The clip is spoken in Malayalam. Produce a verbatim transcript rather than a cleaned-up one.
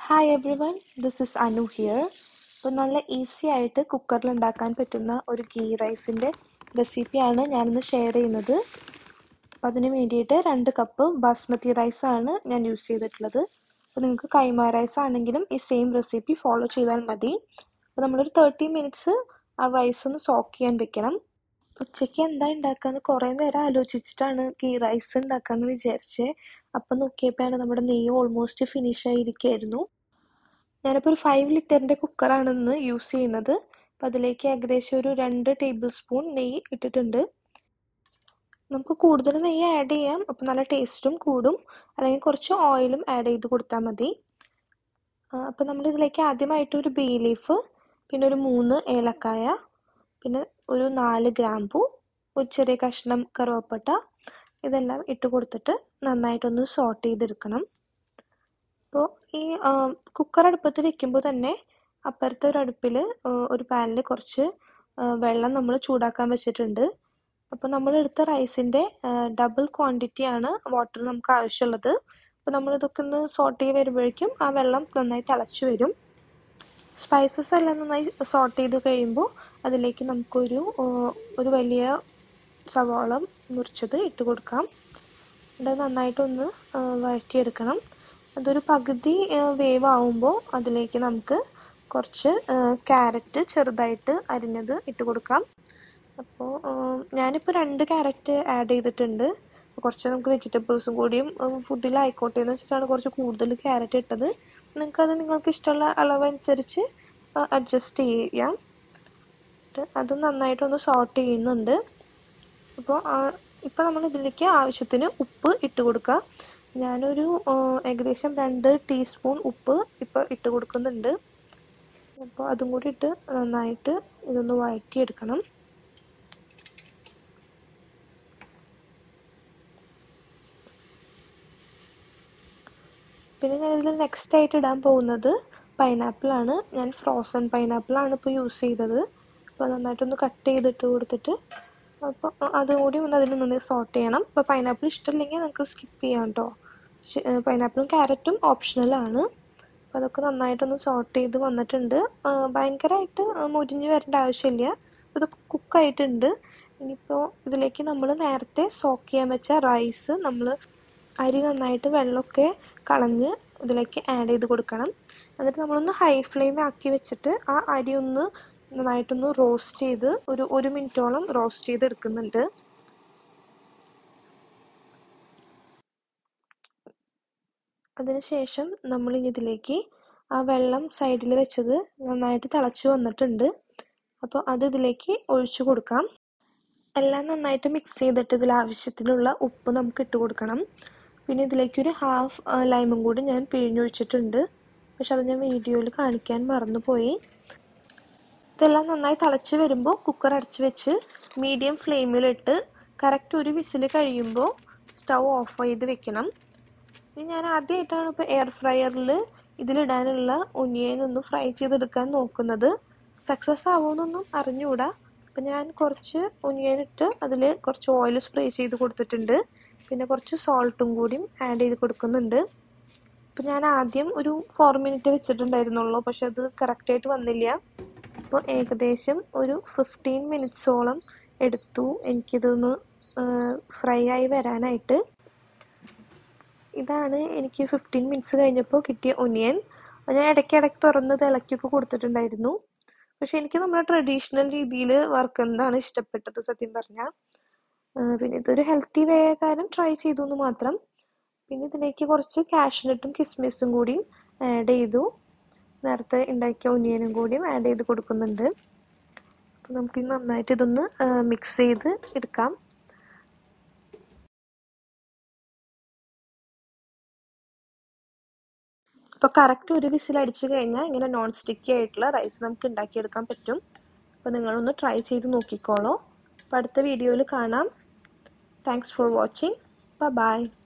Hi everyone, this is Anu here. അപ്പോൾ നല്ല ഈസി ആയിട്ട് കുക്കറിൽ ഉണ്ടാക്കാൻ പറ്റുന്ന ഒരു ഗീ റൈസിൻ്റെ റെസിപ്പിയാണ് ഞാനിന്ന് ഷെയർ ചെയ്യുന്നത്. അപ്പോൾ അതിന് വേണ്ടിയിട്ട് രണ്ട് കപ്പ് ബാസ്മതി റൈസാണ് ഞാൻ യൂസ് ചെയ്തിട്ടുള്ളത്. അപ്പോൾ നിങ്ങൾക്ക് കൈമ റൈസ് ആണെങ്കിലും ഈ സെയിം റെസിപ്പി ഫോളോ ചെയ്താൽ മതി. അപ്പോൾ നമ്മളൊരു തേർട്ടി മിനിറ്റ്സ് ആ റൈസ് ഒന്ന് സോക്ക് ചെയ്യാൻ വെക്കണം. ഉച്ചയ്ക്ക് എന്താ ഉണ്ടാക്കാന്ന് കുറേ നേരം ആലോചിച്ചിട്ടാണ് ഗീ റൈസ് ഉണ്ടാക്കാമെന്ന് വിചാരിച്ചത്. അപ്പം നോക്കിയപ്പോഴാണ് നമ്മുടെ നെയ്യ് ഓൾമോസ്റ്റ് ഫിനിഷ് ആയിരിക്കുകയായിരുന്നു. ഞാനിപ്പോൾ ഒരു ഫൈവ് ലിറ്ററിൻ്റെ കുക്കറാണ് ഇന്ന് യൂസ് ചെയ്യുന്നത്. അപ്പം അതിലേക്ക് ഏകദേശം ഒരു രണ്ട് ടേബിൾ സ്പൂൺ നെയ്യ് ഇട്ടിട്ടുണ്ട്. നമുക്ക് കൂടുതൽ നെയ്യ് ആഡ് ചെയ്യാം, അപ്പം നല്ല ടേസ്റ്റും കൂടും. അല്ലെങ്കിൽ കുറച്ച് ഓയിലും ആഡ് ചെയ്ത് കൊടുത്താൽ മതി. അപ്പം നമ്മൾ ഇതിലേക്ക് ആദ്യമായിട്ട് ഒരു ബേ ലീഫ്, പിന്നെ ഒരു മൂന്ന് ഏലക്കായ, പിന്നെ ഒരു നാല് ഗ്രാമ്പു, ഒരു ചെറിയ കഷ്ണം കറുവപ്പട്ട, ഇതെല്ലാം ഇട്ട് കൊടുത്തിട്ട് നന്നായിട്ടൊന്ന് സോട്ട് ചെയ്തെടുക്കണം. അപ്പോൾ ഈ കുക്കർ അടുപ്പത്ത് വെക്കുമ്പോൾ തന്നെ അപ്പുറത്തെ ഒരു അടുപ്പിൽ ഒരു പാനിൽ കുറച്ച് വെള്ളം നമ്മൾ ചൂടാക്കാൻ വെച്ചിട്ടുണ്ട്. അപ്പോൾ നമ്മൾ എടുത്ത റൈസിൻ്റെ ഡബിൾ ക്വാണ്ടിറ്റിയാണ് വാട്ടർ നമുക്ക് ആവശ്യമുള്ളത്. അപ്പോൾ നമ്മളിതൊക്കെ ഒന്ന് സോട്ട് ചെയ്ത് വരുമ്പോഴേക്കും ആ വെള്ളം നന്നായി തിളച്ച് വരും. സ്പൈസസ് എല്ലാം നന്നായി സോട്ട് ചെയ്ത് കഴിയുമ്പോൾ അതിലേക്ക് നമുക്കൊരു ഒരു വലിയ സവാള മുറിച്ചത് ഇട്ട് കൊടുക്കാം. അത് നന്നായിട്ടൊന്ന് വഴറ്റിയെടുക്കണം. അതൊരു പകുതി വേവ് ആവുമ്പോൾ അതിലേക്ക് നമുക്ക് കുറച്ച് ക്യാരറ്റ് ചെറുതായിട്ട് അരിഞ്ഞത് ഇട്ട് കൊടുക്കാം. അപ്പോൾ ഞാനിപ്പോൾ രണ്ട് ക്യാരറ്റ് ആഡ് ചെയ്തിട്ടുണ്ട്. കുറച്ച് നമുക്ക് വെജിറ്റബിൾസും കൂടിയും ഫുഡിലായിക്കോട്ടെ എന്ന് വെച്ചിട്ടാണ് കുറച്ച് കൂടുതൽ ക്യാരറ്റ് ഇട്ടത്. നിങ്ങൾക്കത് നിങ്ങൾക്ക് ഇഷ്ടമുള്ള അളവനുസരിച്ച് അഡ്ജസ്റ്റ് ചെയ്യാം. അത് നന്നായിട്ടൊന്ന് സോട്ട് ചെയ്യുന്നുണ്ട്. അപ്പോൾ ഇപ്പോൾ നമ്മൾ ഇതിലേക്ക് ആവശ്യത്തിന് ഉപ്പ് ഇട്ട് കൊടുക്കുക. ഞാനൊരു ഏകദേശം രണ്ട് ടീസ്പൂൺ ഉപ്പ് ഇപ്പോൾ ഇട്ട് കൊടുക്കുന്നുണ്ട്. അപ്പോൾ അതും കൂടി ഇട്ട് നന്നായിട്ട് ഇതൊന്ന് വഴറ്റിയെടുക്കണം. പിന്നെ ഞാനിതിൽ നെക്സ്റ്റ് ആയിട്ട് ഇടാൻ പോകുന്നത് പൈനാപ്പിളാണ്. ഞാൻ ഫ്രോസൺ പൈനാപ്പിളാണ് ഇപ്പോൾ യൂസ് ചെയ്തത്. അപ്പോൾ നന്നായിട്ടൊന്ന് കട്ട് ചെയ്തിട്ട് കൊടുത്തിട്ട് അപ്പോൾ അതും കൂടി ഒന്ന് അതിൽ നിന്ന് സോട്ട് ചെയ്യണം. അപ്പോൾ പൈനാപ്പിൾ ഇഷ്ടമില്ലെങ്കിൽ നമുക്ക് സ്കിപ്പ് ചെയ്യാം കേട്ടോ. പൈനാപ്പിളും ക്യാരറ്റും ഓപ്ഷണലാണ്. അപ്പോൾ അതൊക്കെ നന്നായിട്ടൊന്ന് സോട്ട് ചെയ്ത് വന്നിട്ടുണ്ട്. ഭയങ്കരമായിട്ട് മുരിഞ്ഞ് വരേണ്ട ആവശ്യമില്ല. അപ്പോൾ ഇത് കുക്കായിട്ടുണ്ട്. ഇനിയിപ്പോൾ ഇതിലേക്ക് നമ്മൾ നേരത്തെ സോക്ക് ചെയ്യാൻ വെച്ച റൈസ് നമ്മൾ അരി നന്നായിട്ട് വെള്ളമൊക്കെ കളഞ്ഞ് ഇതിലേക്ക് ആഡ് ചെയ്ത് കൊടുക്കണം. എന്നിട്ട് നമ്മളൊന്ന് ഹൈ ഫ്ലെയിം ആക്കി വെച്ചിട്ട് ആ അരി ഒന്ന് നന്നായിട്ടൊന്ന് റോസ്റ്റ് ചെയ്ത് ഒരു ഒരു മിനിറ്റോളം റോസ്റ്റ് ചെയ്ത് എടുക്കുന്നുണ്ട്. അതിനുശേഷം നമ്മളിനി ഇതിലേക്ക് ആ വെള്ളം സൈഡിൽ വെച്ചത് നന്നായിട്ട് തിളച്ച് വന്നിട്ടുണ്ട്. അപ്പോൾ അത് ഇതിലേക്ക് ഒഴിച്ചു കൊടുക്കാം. എല്ലാം നന്നായിട്ട് മിക്സ് ചെയ്തിട്ട് ഇതിൽ ആവശ്യത്തിനുള്ള ഉപ്പ് നമുക്ക് ഇട്ട് കൊടുക്കണം. പിന്നെ ഇതിലേക്കൊരു ഹാഫ് ലൈമും കൂടി ഞാൻ പിഴിഞ്ഞൊഴിച്ചിട്ടുണ്ട്. പക്ഷെ അത് ഞാൻ വീഡിയോയിൽ കാണിക്കാൻ മറന്നുപോയി. ഇതെല്ലാം നന്നായി തിളച്ച് വരുമ്പോൾ കുക്കർ അടച്ച് വെച്ച് മീഡിയം ഫ്ലെയിമിലിട്ട് കറക്റ്റ് ഒരു വിസിൽ കഴിയുമ്പോൾ സ്റ്റൗ ഓഫ് ചെയ്ത് വെക്കണം. ഇനി ഞാൻ ആദ്യമായിട്ടാണ് ഇപ്പോൾ എയർ ഫ്രയറിൽ ഇതിലിടാനുള്ള ഒനിയൻ ഒന്ന് ഫ്രൈ ചെയ്തെടുക്കാൻ നോക്കുന്നത്. സക്സസ് ആവുമെന്നൊന്നും അറിഞ്ഞുകൂടാ. അപ്പം ഞാൻ കുറച്ച് ഒനിയൻ ഇട്ട് അതിൽ കുറച്ച് ഓയിൽ സ്പ്രേ ചെയ്ത് കൊടുത്തിട്ടുണ്ട്. പിന്നെ കുറച്ച് സോൾട്ടും കൂടിയും ആഡ് ചെയ്ത് കൊടുക്കുന്നുണ്ട്. അപ്പം ഞാൻ ആദ്യം ഒരു ഫോർ മിനിറ്റ് വെച്ചിട്ടുണ്ടായിരുന്നുള്ളൂ, പക്ഷെ അത് കറക്റ്റായിട്ട് വന്നില്ല. അപ്പോൾ ഏകദേശം ഒരു ഫിഫ്റ്റീൻ മിനിറ്റ്സോളം എടുത്തു എനിക്കിതൊന്ന് ഫ്രൈ ആയി വരാനായിട്ട്. ഇതാണ് എനിക്ക് ഫിഫ്റ്റീൻ മിനിറ്റ്സ് കഴിഞ്ഞപ്പോൾ കിട്ടിയ ഒനിയൻ. ഞാൻ ഇടയ്ക്കിടയ്ക്ക് തുറന്ന് ഇളക്കിയൊക്കെ കൊടുത്തിട്ടുണ്ടായിരുന്നു. പക്ഷെ എനിക്ക് നമ്മുടെ ട്രഡീഷണൽ രീതിയിൽ വറുക്കുന്നതാണ് ഇഷ്ടപ്പെട്ടത് സത്യം പറഞ്ഞാൽ. പിന്നെ ഇതൊരു ഹെൽത്തി വേ കാരണം ട്രൈ ചെയ്തു എന്ന് മാത്രം. പിന്നെ ഇതിലേക്ക് കുറച്ച് കാഷ്നട്ടും കിസ്മിസും കൂടിയും ആഡ് ചെയ്തു. നേരത്തെ ഉണ്ടാക്കിയ ഒനിയനും കൂടിയും ആഡ് ചെയ്ത് കൊടുക്കുന്നുണ്ട്. അപ്പോൾ നമുക്ക് നന്നായിട്ട് ഇതൊന്ന് മിക്സ് ചെയ്ത് എടുക്കാം. അപ്പോൾ കറക്റ്റ് ഒരു വിസിൽ അടിച്ചു കഴിഞ്ഞാൽ ഇങ്ങനെ നോൺ സ്റ്റിക്കി ആയിട്ടുള്ള റൈസ് നമുക്ക് ഉണ്ടാക്കിയെടുക്കാൻ പറ്റും. അപ്പോൾ നിങ്ങളൊന്ന് ട്രൈ ചെയ്ത് നോക്കിക്കോളൂ. അപ്പോൾ അടുത്ത വീഡിയോയിൽ കാണാം. Thanks for watching. Bye by.